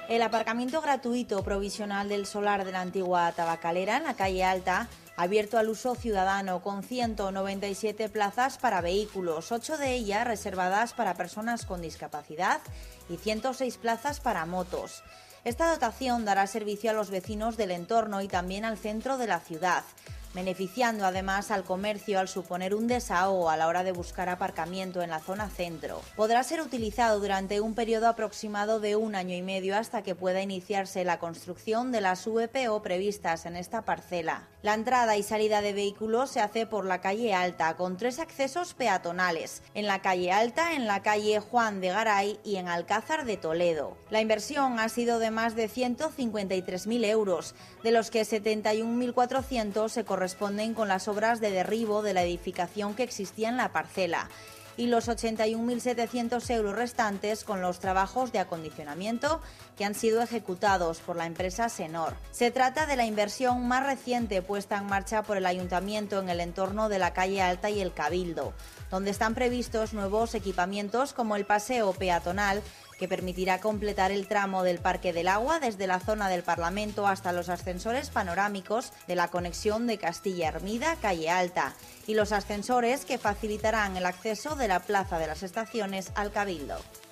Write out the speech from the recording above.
El aparcamiento gratuito provisional del solar de la antigua Tabacalera en la calle Alta, abierto al uso ciudadano con 197 plazas para vehículos, 8 de ellas reservadas para personas con discapacidad y 106 plazas para motos. Esta dotación dará servicio a los vecinos del entorno y también al centro de la ciudad, beneficiando además al comercio al suponer un desahogo a la hora de buscar aparcamiento en la zona centro. Podrá ser utilizado durante un periodo aproximado de 1 año y medio hasta que pueda iniciarse la construcción de las VPO previstas en esta parcela. La entrada y salida de vehículos se hace por la calle Alta, con 3 accesos peatonales, en la calle Alta, en la calle Juan de Garay y en Alcázar de Toledo. La inversión ha sido de más de 153.000 euros, de los que 71.400 se corresponden con las obras de derribo de la edificación que existía en la parcela y los 81.700 euros restantes con los trabajos de acondicionamiento que han sido ejecutados por la empresa Senor. Se trata de la inversión más reciente puesta en marcha por el Ayuntamiento en el entorno de la calle Alta y el Cabildo, donde están previstos nuevos equipamientos como el paseo peatonal, que permitirá completar el tramo del Parque del Agua desde la zona del Parlamento hasta los ascensores panorámicos de la conexión de Castilla Hermida, calle Alta, y los ascensores que facilitarán el acceso de la Plaza de las Estaciones al Cabildo.